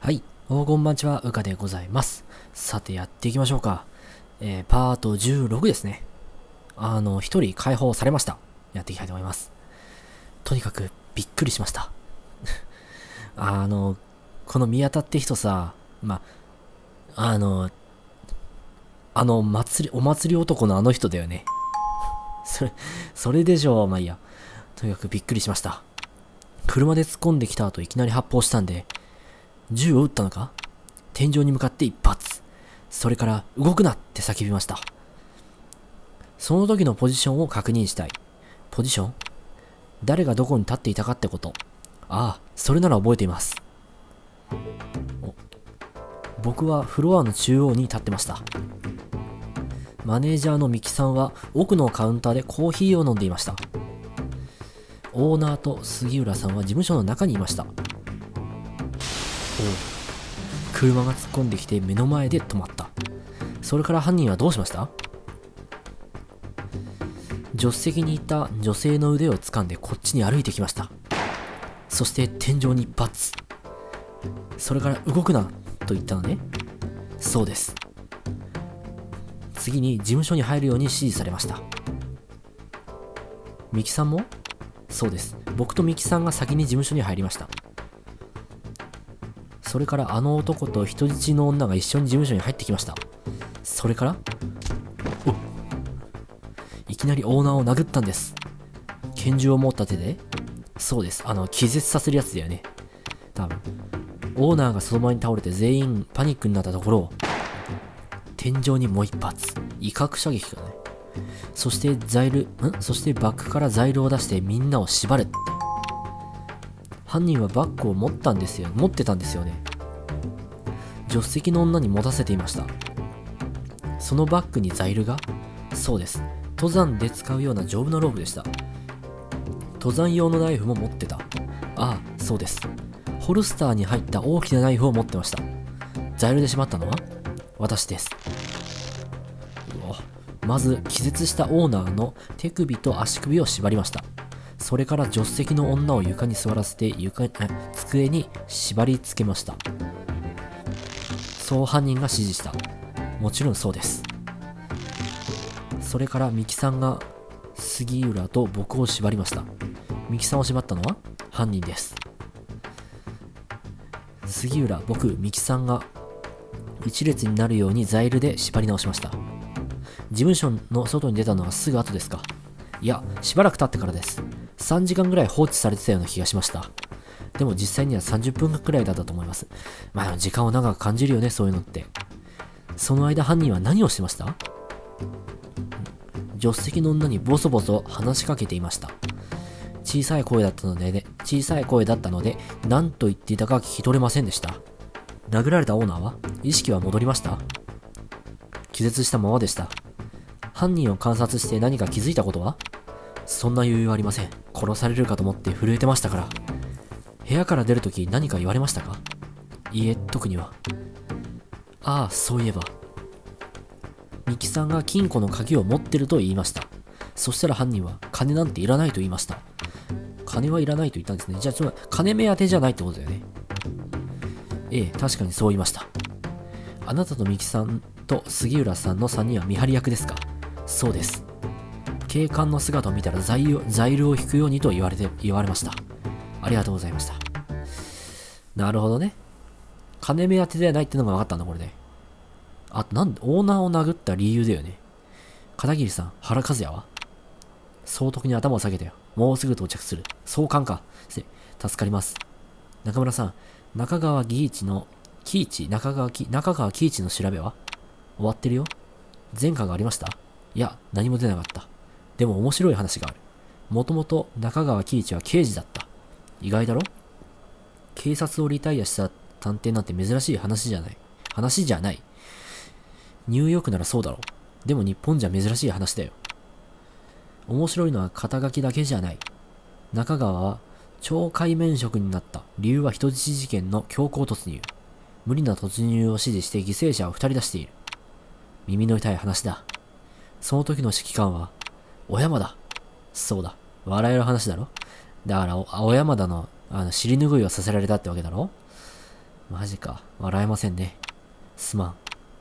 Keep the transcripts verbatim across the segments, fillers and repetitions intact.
はい。おこんばんちは、うかでございます。さて、やっていきましょうか。えー、パートじゅうろくですね。あの、一人解放されました。やっていきたいと思います。とにかく、びっくりしました。あの、この宮田って人さ、ま、あの、あの、祭り、お祭り男のあの人だよね。それ、それでしょう、まあいいや。とにかくびっくりしました。車で突っ込んできた後いきなり発砲したんで、銃を撃ったのか天井に向かって一発。それから動くなって叫びました。その時のポジションを確認したい。ポジション？誰がどこに立っていたかってこと。ああ、それなら覚えています。僕はフロアの中央に立ってました。マネージャーのミキさんは奥のカウンターでコーヒーを飲んでいました。オーナーと杉浦さんは事務所の中にいました。おう。車が突っ込んできて目の前で止まった。それから犯人はどうしました？助手席にいた女性の腕を掴んでこっちに歩いてきました。そして天井に一発。それから動くなと言ったのね。そうです。次に事務所に入るように指示されました。ミキさんも？そうです。僕とミキさんが先に事務所に入りました。それからあの男と人質の女が一緒に事務所に入ってきました。それからおいきなりオーナーを殴ったんです。拳銃を持った手で。そうです。あの、気絶させるやつだよね。多分。オーナーがその場に倒れて全員パニックになったところ、天井にもう一発。威嚇射撃かね。そしてザイル、んそしてバッグからザイルを出してみんなを縛れって。犯人はバッグを持ったんですよ。持ってたんですよね。助手席の女に持たせていました。そのバッグにザイルが？そうです。登山で使うような丈夫なロープでした。登山用のナイフも持ってた。ああ、そうです。ホルスターに入った大きなナイフを持ってました。ザイルで縛ったのは私です。うわ。まず気絶したオーナーの手首と足首を縛りました。それから助手席の女を床に座らせて床え机に縛り付けました。そう犯人が指示した。もちろんそうです。それからミキさんが杉浦と僕を縛りました。ミキさんを縛ったのは犯人です。杉浦、僕、ミキさんが一列になるようにザイルで縛り直しました。事務所の外に出たのはすぐ後ですか？いや、しばらく経ってからです。さんじかんぐらい放置されてたような気がしました。でも実際にはさんじゅっぷんくらいだったと思います。まあ時間を長く感じるよね、そういうのって。その間犯人は何をしてました？助手席の女にボソボソ話しかけていました。小さい声だったので、ね、小さい声だったので、何と言っていたか聞き取れませんでした。殴られたオーナーは意識は戻りました？気絶したままでした。犯人を観察して何か気づいたことは？そんな余裕はありません。殺されるかと思って震えてましたから。部屋から出るとき何か言われましたか？いいえ、特には。ああ、そういえば。ミキさんが金庫の鍵を持ってると言いました。そしたら犯人は金なんていらないと言いました。金はいらないと言ったんですね。じゃあ、つまり金目当てじゃないってことだよね。ええ、確かにそう言いました。あなたとミキさんと杉浦さんのさんにんは見張り役ですか？そうです。警官の姿を見たらザイをザイルを引くようにと言われて、言われました。ありがとうございました。なるほどね。金目当てではないってのが分かったんだ、これで。あと、なんで、オーナーを殴った理由だよね。片桐さん、原和也は総督に頭を下げたよ。もうすぐ到着する。総監か。助かります。中村さん、中川義一の、喜一、中川喜、中川喜一の調べは終わってるよ。前科がありました？いや、何も出なかった。でも面白い話がある。もともと中川喜一は刑事だった。意外だろ？警察をリタイアした探偵なんて珍しい話じゃない。話じゃない。ニューヨークならそうだろう。でも日本じゃ珍しい話だよ。面白いのは肩書きだけじゃない。中川は超海面職になった。理由は人質事件の強行突入。無理な突入を指示して犠牲者を二人出している。耳の痛い話だ。その時の指揮官は、小山田。そうだ。笑える話だろ。だから、青山田の、あの、尻拭いをさせられたってわけだろ。 マジか。笑えませんね。すまん。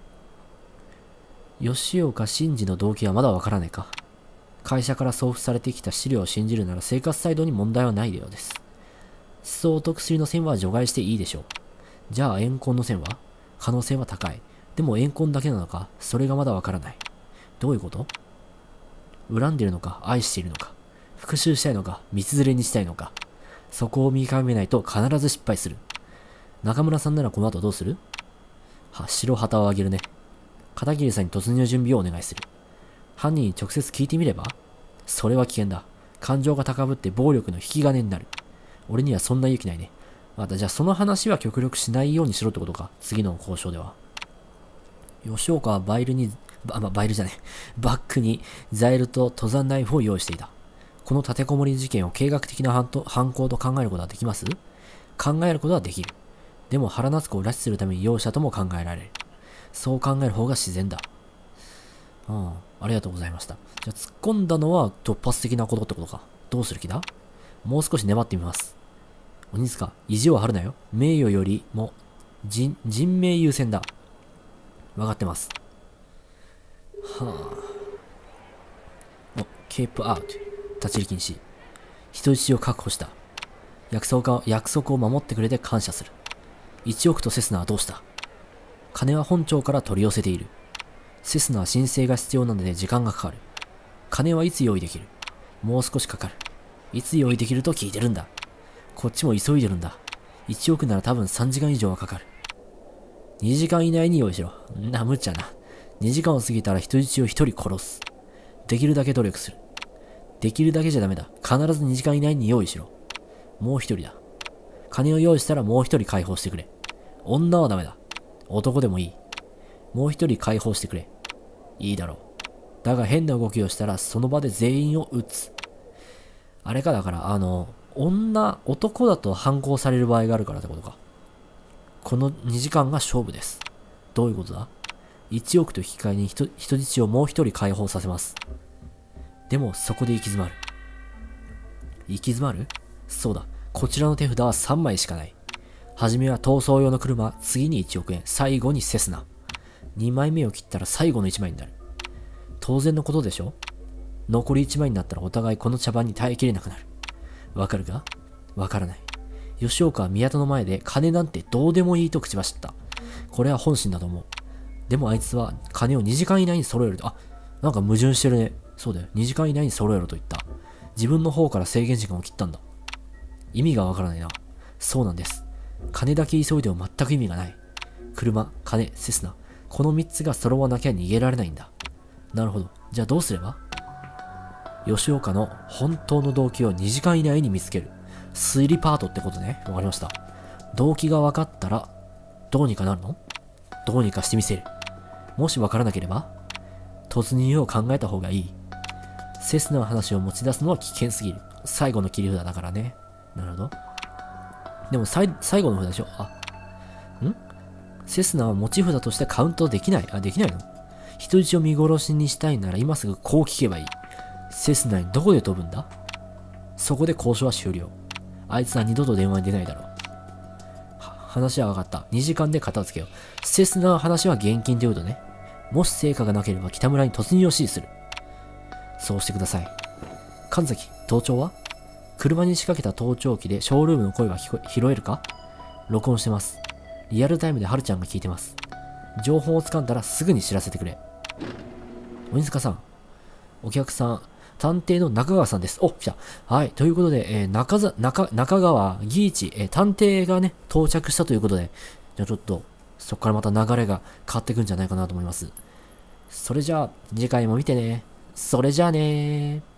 吉岡真二の動機はまだわからないか。会社から送付されてきた資料を信じるなら生活態度に問題はないようです。思想と薬の線は除外していいでしょう。じゃあ怨恨の線は？可能性は高い。でも怨恨だけなのか、それがまだわからない。どういうこと？恨んでるのか、愛しているのか、復讐したいのか、道連れにしたいのか。そこを見極めないと必ず失敗する。中村さんならこの後どうする？は、白旗をあげるね。片桐さんに突入準備をお願いする。犯人に直接聞いてみれば？それは危険だ。感情が高ぶって暴力の引き金になる。俺にはそんな勇気ないね。またじゃあその話は極力しないようにしろってことか。次の交渉では。吉岡はバイルに、ば、ま、バイルじゃねえ。バッグにザイルと登山ナイフを用意していた。この立てこもり事件を計画的な犯と犯行と考えることはできます？考えることはできる。でも原夏子を拉致するために容赦とも考えられる。そう考える方が自然だ。ああ、ありがとうございました。じゃあ突っ込んだのは突発的なことってことか。どうする気だ？もう少し粘ってみます。鬼塚、意地を張るなよ。名誉よりも人、人命優先だ。わかってます。はあ。お、ケープアウト。立ち入り禁止。人質を確保した。約束が、約束を守ってくれて感謝する。いちおくとセスナはどうした？金は本庁から取り寄せている。セスナは申請が必要なので時間がかかる。金はいつ用意できる？もう少しかかる。いつ用意できると聞いてるんだ。こっちも急いでるんだ。いちおくなら多分さんじかん以上はかかる。にじかん以内に用意しろ。な、無茶な。にじかんを過ぎたら人質をひとり殺す。できるだけ努力する。できるだけじゃダメだ。必ずにじかん以内に用意しろ。もうひとりだ。金を用意したらもうひとり解放してくれ。女はダメだ。男でもいい。もうひとり解放してくれ。いいだろう。だが変な動きをしたらその場で全員を撃つ。あれか、だから、あの、女、男だと反抗される場合があるからってことか。このにじかんが勝負です。どういうことだ？ いち 億と引き換えに人、人質をもうひとり解放させます。でもそこで行き詰まる。行き詰まる？そうだ。こちらの手札はさんまいしかない。はじめは逃走用の車、次にいちおくえん、最後にセスナ。にまいめを切ったら最後のいちまいになる。当然のことでしょ？残りいちまいになったらお互いこの茶番に耐えきれなくなる。わかるか？わからない。吉岡は宮田の前で金なんてどうでもいいと口走った。これは本心だと思う。でもあいつは金をにじかん以内に揃えると、あ、なんか矛盾してるね。そうだよ。にじかん以内に揃えろと言った。自分の方から制限時間を切ったんだ。意味がわからないな。そうなんです。金だけ急いでも全く意味がない。車、金、セスナ。このみっつが揃わなきゃ逃げられないんだ。なるほど。じゃあどうすれば？吉岡の本当の動機をにじかん以内に見つける。推理パートってことね。わかりました。動機が分かったら、どうにかなるの？どうにかしてみせる。もし分からなければ、突入を考えた方がいい。セスナの話を持ち出すのは危険すぎる。最後の切り札だからね。なるほど。でも最、最後の札でしょ？あ、ん？セスナは持ち札としてカウントできない。あ、できないの？人質を見殺しにしたいなら今すぐこう聞けばいい。セスナにどこで飛ぶんだ？そこで交渉は終了。あいつは二度と電話に出ないだろう。は話は分かった。にじかんで片付けよう。セスナの話は現金ということね。もし成果がなければ北村に突入を指示する。そうしてください。神崎、盗聴は？車に仕掛けた盗聴器でショールームの声は聞こえ拾えるか？録音してます。リアルタイムでハルちゃんが聞いてます。情報をつかんだらすぐに知らせてくれ。鬼塚さん、お客さん、探偵の中川さんです。お、来た。はい。ということで、えー、中ざ、中、中川義一、えー、探偵がね、到着したということで、じゃあちょっと、そこからまた流れが変わっていくんじゃないかなと思います。それじゃあ、次回も見てね。それじゃあねー。